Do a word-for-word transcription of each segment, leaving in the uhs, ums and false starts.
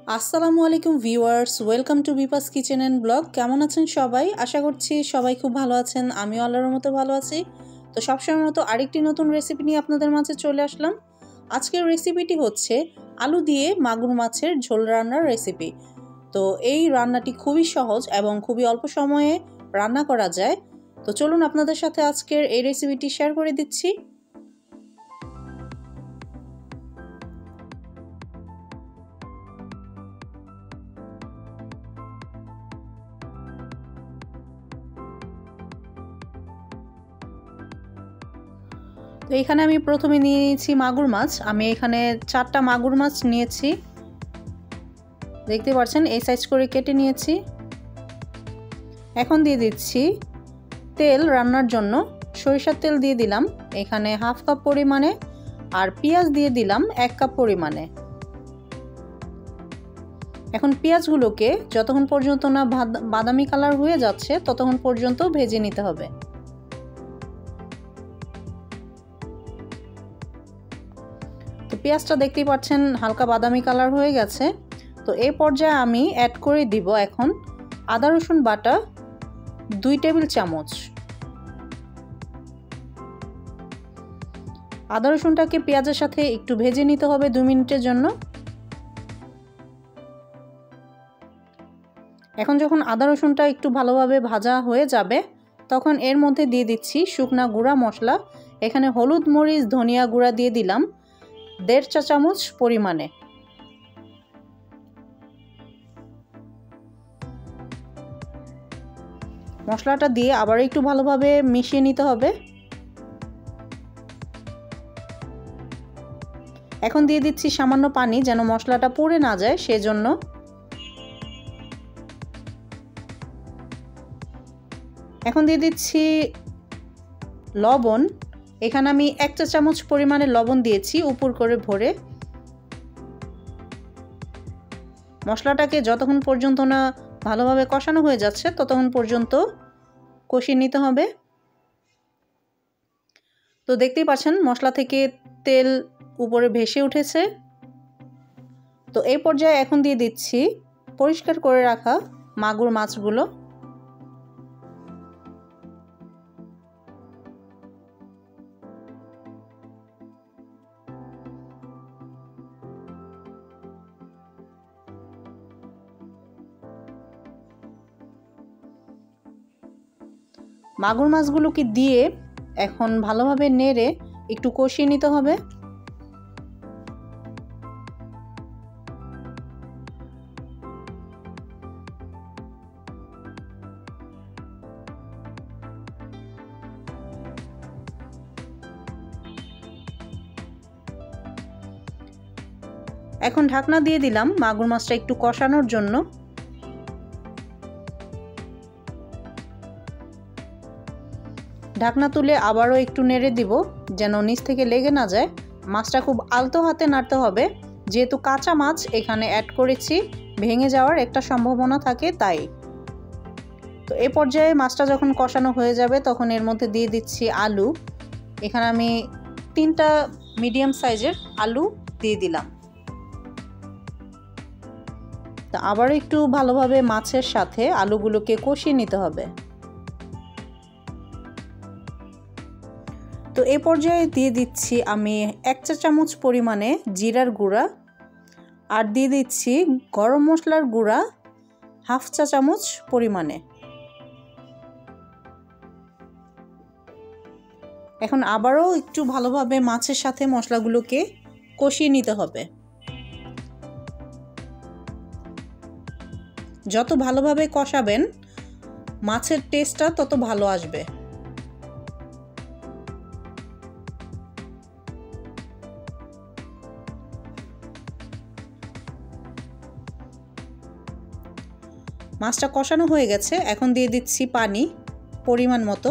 আসসালামু আলাইকুম viewers, welcome to Bipa's kitchen and blog. কেমন আছেন সবাই? আশা করছি সবাই খুব ভালো আছেন। আমিও আল্লাহর মতো ভালো আছি। তো সবসময় মতো আরেকটি নতুন রেসিপি নিয়ে আপনাদের মাঝে চলে আসলাম। আজকের রেসিপিটি হচ্ছে আলু দিয়ে মাগুর মাছের ঝোল রান্নার রেসিপি। তো এই রান্নাটি খুবই সহজ এবং খুবই অল্প সময়ে রান্না করা যায়। তো চলুন আপনাদের সাথে আজকের এই রেসিপিটি শেয়ার করে দিচ্ছি। তো এখানে আমি প্রথমে নিয়ে নিয়েছি মাগুর মাছ। আমি এখানে চারটা মাগুর মাছ নিয়েছি, দেখতে পাচ্ছেন এই সাইজ করে কেটে নিয়েছি। এখন দিয়ে দিচ্ছি তেল রান্নার জন্য। সরিষার তেল দিয়ে দিলাম এখানে হাফ কাপ পরিমাণে, আর পেঁয়াজ দিয়ে দিলাম এক কাপ পরিমাণে। এখন পেঁয়াজগুলোকে যতক্ষণ পর্যন্ত না বাদামি কালার হয়ে যাচ্ছে ততক্ষণ পর্যন্ত ভেজে নিতে হবে। তো পেঁয়াজটা দেখতেই পাচ্ছেন হালকা বাদামি কালার হয়ে গেছে। তো এই পর্যায়ে আমি অ্যাড করে দিব এখন আদা রসুন বাটা দুই টেবিল চামচ। আদা রসুনটাকে পেঁয়াজের সাথে একটু ভেজে নিতে হবে দুই মিনিটের জন্য। এখন যখন আদা রসুনটা একটু ভালোভাবে ভাজা হয়ে যাবে তখন এর মধ্যে দিয়ে দিচ্ছি শুকনা গুঁড়া মশলা। এখানে হলুদ মরিচ ধনিয়া গুঁড়া দিয়ে দিলাম দেড় চা চামচ পরিমাণে। মশলাটা দিয়ে আবার একটু ভালোভাবে মিশিয়ে নিতে হবে। এখন দিয়ে দিচ্ছি সামান্য পানি যেন মশলাটা পুড়ে না যায় সেজন্য। এখন দিয়ে দিচ্ছি লবণ। এখানে আমি এক চা চামচ পরিমাণে লবণ দিয়েছি উপর করে ভরে। মশলাটাকে যতক্ষণ পর্যন্ত না ভালোভাবে কষানো হয়ে যাচ্ছে ততক্ষণ পর্যন্ত কষিয়ে নিতে হবে। তো দেখতেই পাচ্ছেন মশলা থেকে তেল উপরে ভেসে উঠেছে। তো এই পর্যায়ে এখন দিয়ে দিচ্ছি পরিষ্কার করে রাখা মাগুর মাছগুলো। মাগুর মাছগুলোকে দিয়ে এখন ভালোভাবে নেড়ে একটু কষিয়ে নিতে হবে। এখন ঢাকনা দিয়ে দিলাম মাগুর মাছটা একটু কষানোর জন্য। ঢাকনা তুলে আবারও একটু নেড়ে দিব যেন নিচ থেকে লেগে না যায়। মাছটা খুব আলতো হাতে নাড়তে হবে, যেহেতু কাঁচা মাছ এখানে অ্যাড করেছি, ভেঙে যাওয়ার একটা সম্ভাবনা থাকে তাই। তো এই পর্যায়ে মাছটা যখন কষানো হয়ে যাবে তখন এর মধ্যে দিয়ে দিচ্ছি আলু। এখানে আমি তিনটা মিডিয়াম সাইজের আলু দিয়ে দিলাম। তো আবারও একটু ভালোভাবে মাছের সাথে আলুগুলোকে কষিয়ে নিতে হবে। তো এই পর্যায়ে দিয়ে দিচ্ছি আমি এক চা চামচ পরিমাণে জিরার গুঁড়া, আর দিয়ে দিচ্ছি গরম মশলার গুঁড়া হাফ চা চামচ পরিমাণে। এখন আবারও একটু ভালোভাবে মাছের সাথে মশলাগুলোকে কষিয়ে নিতে হবে। যত ভালোভাবে কষাবেন মাছের টেস্টটা তত ভালো আসবে। মাছটা কষানো হয়ে গেছে, এখন দিয়ে দিচ্ছি পানি পরিমাণ মতো।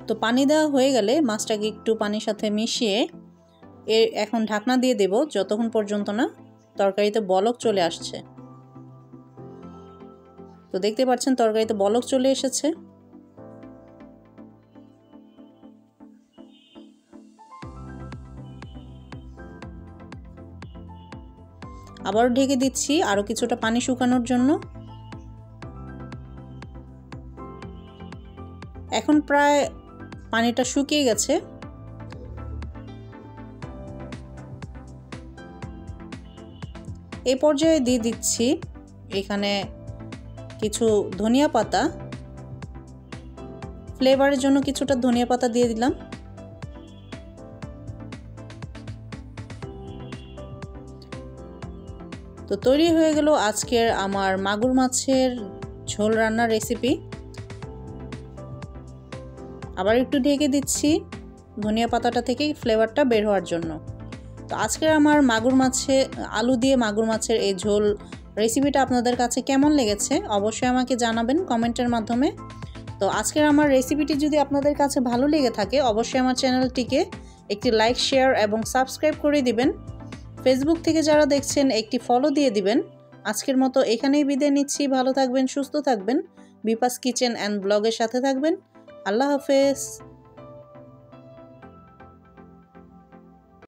তো পানি দেওয়া হয়ে গেলে মাছটাকে একটু পানির সাথে মিশিয়ে এর এখন ঢাকনা দিয়ে দেব যতক্ষণ পর্যন্ত না তরকারিতে বলক চলে আসছে। তো দেখতে পাচ্ছেন তরকারিতে বলক চলে এসেছে। আবারও ঢেকে দিচ্ছি আরও কিছুটা পানি শুকানোর জন্য। এখন প্রায় পানিটা শুকিয়ে গেছে। এই পর্যায়ে দিয়ে দিচ্ছি এখানে কিছু ধনিয়া পাতা, ফ্লেভারের জন্য কিছুটা ধনিয়া পাতা দিয়ে দিলাম। তো তৈরি হয়ে গেল আজকের আমার মাগুর মাছের ঝোল রান্নার রেসিপি। আবার একটু ঢেকে দিচ্ছি ধনিয়া পাতাটা থেকে ফ্লেভারটা বের হওয়ার জন্য। তো আজকের আমার মাগুর মাছে আলু দিয়ে মাগুর মাছের এই ঝোল রেসিপিটা আপনাদের কাছে কেমন লেগেছে অবশ্যই আমাকে জানাবেন কমেন্টের মাধ্যমে। তো আজকের আমার রেসিপিটি যদি আপনাদের কাছে ভালো লেগে থাকে অবশ্যই আমার চ্যানেলটিকে একটি লাইক, শেয়ার এবং সাবস্ক্রাইব করে দিবেন। ফেসবুক থেকে যারা দেখছেন একটি ফলো দিয়ে দিবেন। আজকের মতো এখানেই বিদায় নিচ্ছি। ভালো থাকবেন, সুস্থ থাকবেন, বিপাস কিচেন অ্যান্ড ব্লগের সাথে থাকবেন। আল্লাহ হাফেজ।